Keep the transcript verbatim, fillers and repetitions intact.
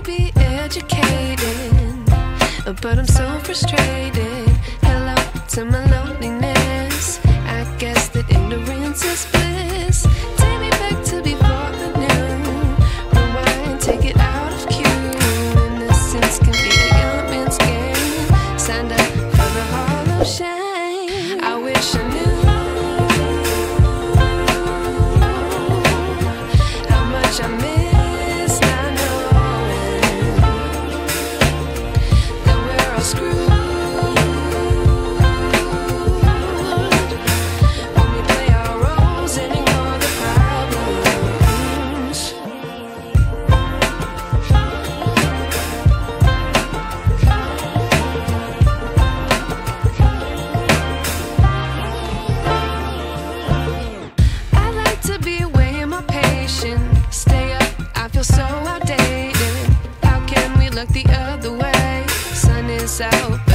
to be educated, but I'm so frustrated. Hello to my loneliness. I guess that ignorance is bliss. Take me back to before the new. Rewind, take it out of cue. Innocence can be a young man's game. Signed up for the hall of shame. I wish I knew how much I missed. I know that we're all screwed when we play our roles and ignore the problems. I like to be away in my patience. Stay up, I feel so outdated. How can we look the other way? Sun is out.